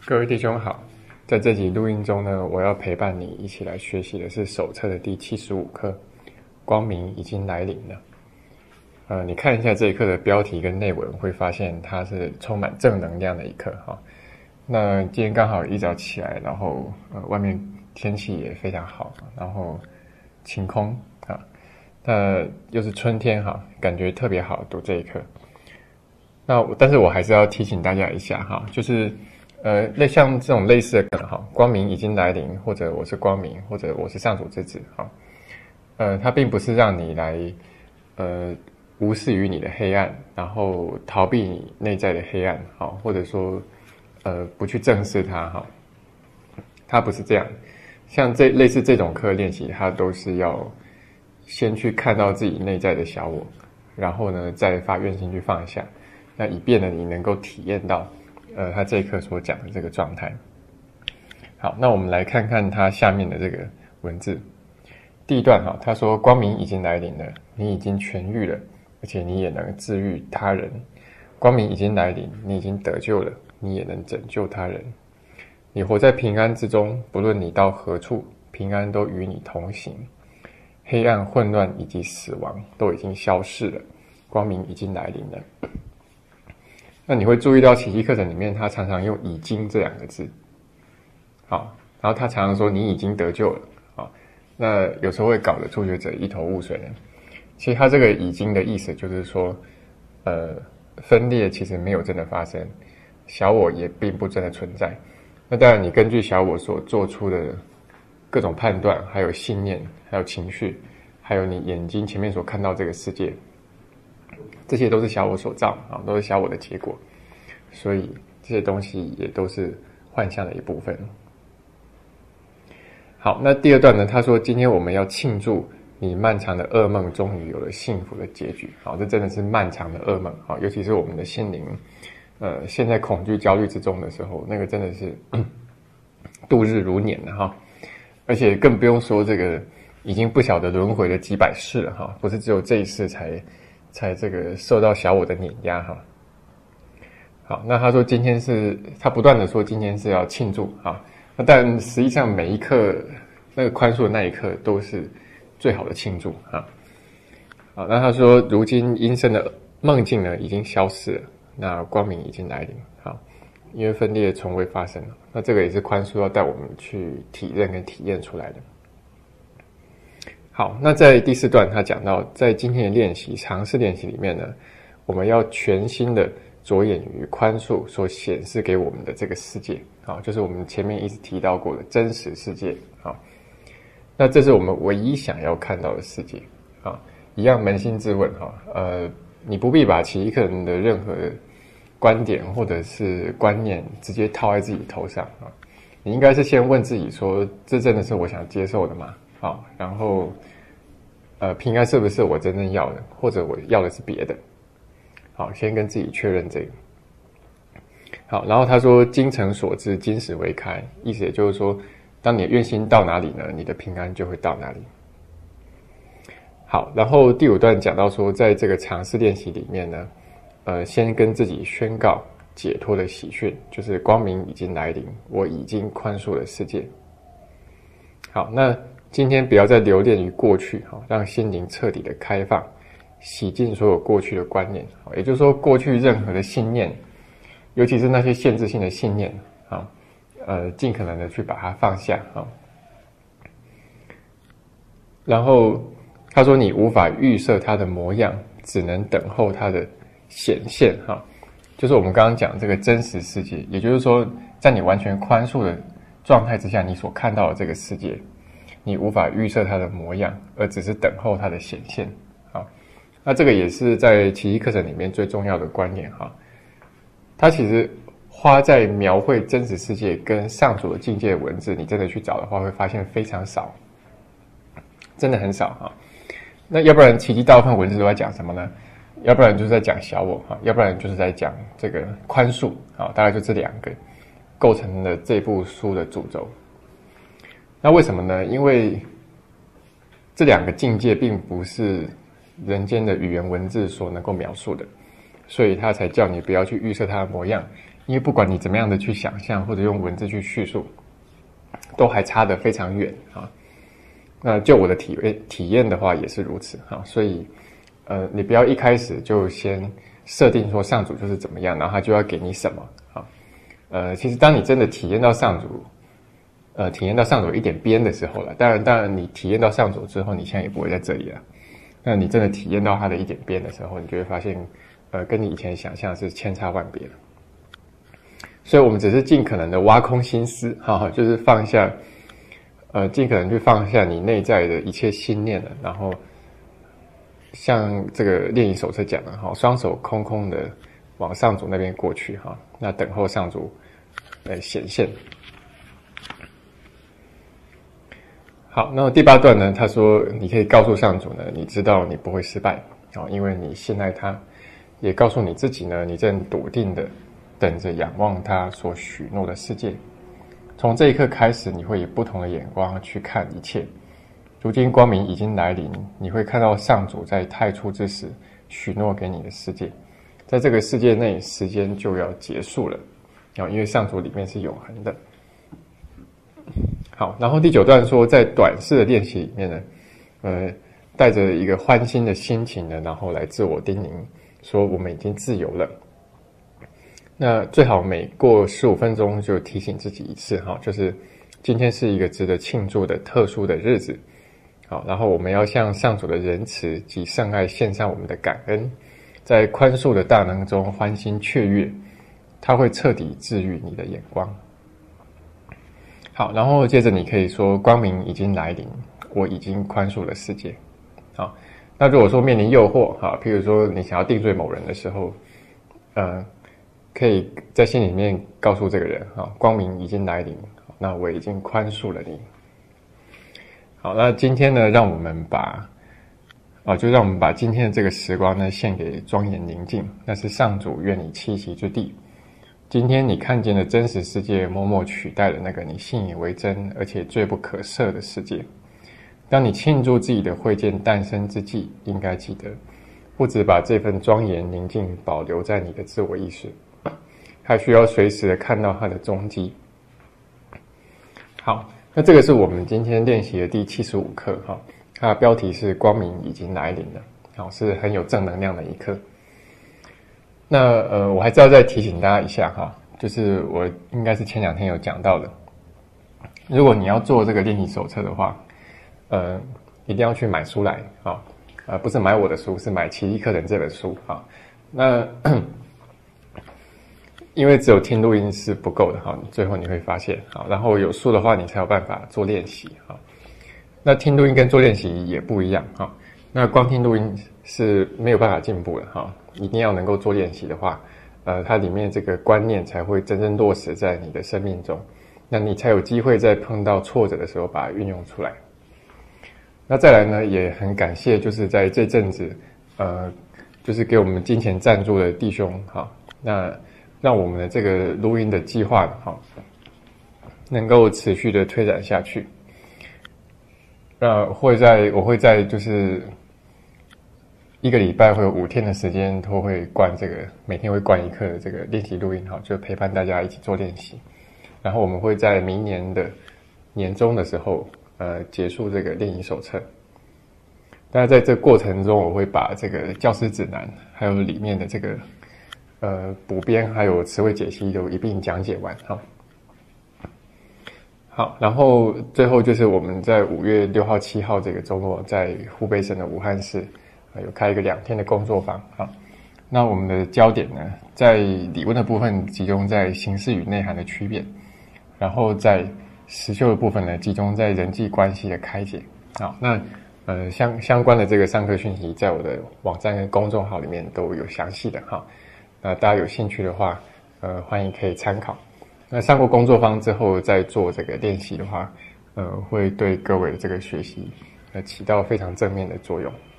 各位弟兄好，在这集录音中呢，我要陪伴你一起来学习的是手册的第75课，光明已经来临了。你看一下这一课的标题跟内文，会发现它是充满正能量的一课哈。那今天刚好一早起来，然后外面天气也非常好，然后晴空啊，那又是春天哈，感觉特别好读这一课。但是我还是要提醒大家一下哈，就是像这种类似的梗哈，光明已经来临，或者我是光明，或者我是上主之子哈，它并不是让你来无视于你的黑暗，然后逃避你内在的黑暗哈，或者说不去正视它哈，它不是这样。像类似这种课练习，它都是要先去看到自己内在的小我，然后呢再发愿心去放下，那以便呢你能够体验到他这一课所讲的这个状态。好，那我们来看看他下面的这个文字。第一段哈，他说光明已经来临了，你已经痊愈了，而且你也能治愈他人。光明已经来临，你已经得救了，你也能拯救他人。你活在平安之中，不论你到何处，平安都与你同行。黑暗、混乱以及死亡都已经消逝了，光明已经来临了。那你会注意到奇迹课程里面，他常常用已经这两个字，好，然后他常常说你已经得救了，好，那有时候会搞得初学者一头雾水呢。其实他这个已经的意思就是说，分裂其实没有真的发生，小我也并不真的存在。那当然，你根据小我所做出的各种判断，还有信念，还有情绪，还有你眼睛前面所看到这个世界，这些都是小我所造啊，都是小我的结果，所以这些东西也都是幻象的一部分。好，那第二段呢？他说今天我们要庆祝你漫长的噩梦终于有了幸福的结局。好，这真的是漫长的噩梦啊，尤其是我们的心灵，陷在恐惧、焦虑之中的时候，那个真的是度日如年了哈。而且更不用说这个已经不晓得轮回了几百世了哈，不是只有这一世才这个受到小我的碾压哈。好，那他说他不断的说今天是要庆祝啊，那但实际上每一刻那个宽恕的那一刻都是最好的庆祝啊。好，那他说如今阴森的梦境呢已经消失了，那光明已经来临。好，因为分裂从未发生，那这个也是宽恕要带我们去体认跟体验出来的。好，那在第4段他讲到，在今天的练习尝试练习里面呢，我们要全心的着眼于宽恕所显示给我们的这个世界，好，就是我们前面一直提到过的真实世界。好，那这是我们唯一想要看到的世界。好，一样扪心自问哈，你不必把其一个人的任何观点或者是观念直接套在自己头上啊，你应该是先问自己说，这真的是我想接受的吗？好，然后平安是不是我真正要的，或者我要的是别的？好，先跟自己确认这个。好，然后他说精诚所至，金石为开，意思也就是说，当你的愿心到哪里呢，你的平安就会到哪里。好，然后第5段讲到说，在这个尝试练习里面呢，先跟自己宣告解脱的喜讯，就是光明已经来临，我已经宽恕了世界。好，那今天不要再留恋于过去，让心灵彻底的开放，洗净所有过去的观念。也就是说，过去任何的信念，尤其是那些限制性的信念，尽可能的去把它放下。然后他说，你无法预设它的模样，只能等候它的显现。就是我们刚刚讲这个真实世界，也就是说，在你完全宽恕的状态之下，你所看到的这个世界，你无法预设它的模样，而只是等候它的显现。好，那这个也是在奇迹课程里面最重要的观念哈。它其实花在描绘真实世界跟上主的境界的文字，你真的去找的话，会发现非常少，真的很少哈。那要不然奇迹大部分文字都在讲什么呢？要不然就是在讲小我哈，要不然就是在讲这个宽恕啊，大概就这2个构成了这部书的主轴。那为什么呢？因为这2个境界并不是人间的语言文字所能够描述的，所以他才叫你不要去预设它的模样， 因为不管你怎么样的去想象或者用文字去叙述，都还差得非常远啊。那就我的体验的话也是如此啊，所以你不要一开始就先设定说上主就是怎么样，然后他就要给你什么啊。其实当你真的体验到上主一点边的时候了，当然你体验到上主之后，你现在也不会在这里了。那你真的体验到他的一点边的时候，你就会发现跟你以前想象是千差万别了。所以我们只是尽可能的挖空心思，就是放下，尽可能去放下你内在的一切心念了，然后像这个练习手册讲的，双手空空的往上主那边过去，那等候上主显现。好，那第8段呢，他说你可以告诉上主呢，你知道你不会失败，因为你信赖他，也告诉你自己呢，你正笃定的等着仰望他所许诺的世界。从这一刻开始，你会以不同的眼光去看一切。如今光明已经来临，你会看到上主在太初之时许诺给你的世界。在这个世界内，时间就要结束了，因为上主里面是永恒的。好，然后第9段说，在短视的练习里面呢，带着一个欢欣的心情呢，然后来自我叮咛说我们已经自由了。那最好每过15分钟就提醒自己一次，就是今天是一个值得庆祝的特殊的日子。好，然后我们要向上主的仁慈及圣爱献上我们的感恩，在宽恕的大能中欢欣雀跃，它会彻底治愈你的眼光。好，然后接着你可以说光明已经来临，我已经宽恕了世界。好，那如果说面临诱惑，譬如说你想要定罪某人的时候，可以在心里面告诉这个人，光明已经来临，那我已经宽恕了你。好，那今天呢，让我们把今天的这个时光呢，献给庄严宁静，那是上主愿你栖息之地。今天你看见的真实世界，默默取代了那个你信以为真而且罪不可赦的世界。当你庆祝自己的会见诞生之际，应该记得，不只把这份庄严宁静保留在你的自我意识，还需要随时的看到它的踪迹。好，那这个是我们今天练习的第75课，它的标题是光明已经来临了，是很有正能量的一课。那我还是要再提醒大家一下，就是我应该是前2天有讲到的，如果你要做这个练习手册的话，一定要去买书来，不是买我的书，是买奇迹课程这本书。那因为只有听录音是不够的，最后你会发现，然后有书的话你才有办法做练习。那听录音跟做练习也不一样，那光听录音是没有办法进步的，一定要能够做练习的话，它里面这个观念才会真正落实在你的生命中，那你才有机会在碰到挫折的时候把它运用出来。那再来呢，也很感谢就是在这阵子就是给我们金钱赞助的弟兄，那让我们的这个录音的计划能够持续的推展下去。我会在就是1个礼拜会有5天的时间都会灌这个，每天会灌1课的这个练习录音，就陪伴大家一起做练习。然后我们会在明年的年终的时候结束这个练习手册。但是在这个过程中，我会把这个教师指南还有里面的这个补编还有词汇解析都一并讲解完。好，然后最后就是我们在5月6号、7号这个周末，在湖北省的武汉市有开一个2天的工作坊。那我们的焦点呢，在理论的部分集中在形式与内涵的区别，然后在实修的部分呢，集中在人际关系的开解。好，那相关的这个上课讯息，在我的网站跟公众号里面都有详细的。那大家有兴趣的话，欢迎可以参考。那上过工作坊之后，再做这个练习的话，会对各位这个学习起到非常正面的作用。